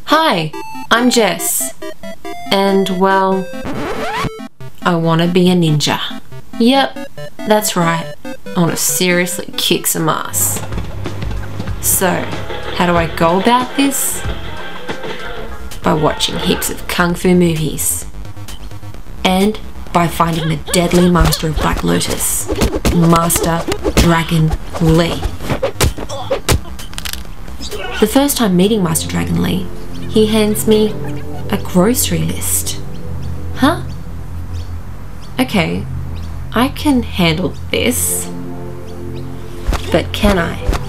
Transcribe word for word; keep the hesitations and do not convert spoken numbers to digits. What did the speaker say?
Hi, I'm Jess, and well, I want to be a ninja. Yep, that's right, I want to seriously kick some ass. So, how do I go about this? By watching heaps of kung fu movies. And by finding the deadly master of Black Lotus, Master Dragon Lee. The first time meeting Master Dragon Lee, he hands me a grocery list. Huh? Okay, I can handle this, but can I?